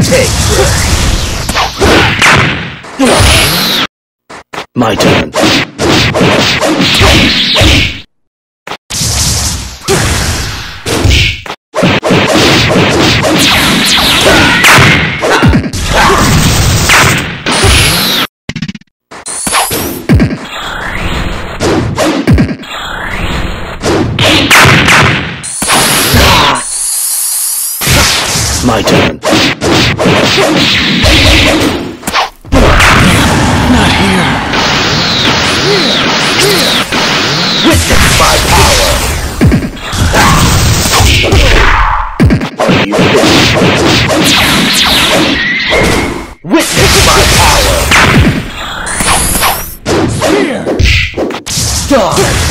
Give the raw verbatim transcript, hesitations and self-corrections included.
Take this. My turn. My turn. Not here. Witness my power. Are you finished? Witness my power. Here. Done.